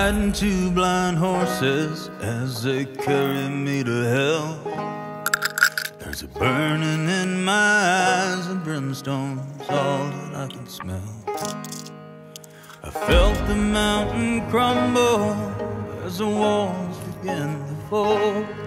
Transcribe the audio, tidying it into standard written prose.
riding two blind horses as they carry me to hell. There's a burning in my eyes and brimstone's all that I can smell. I felt the mountain crumble as the walls began to fall.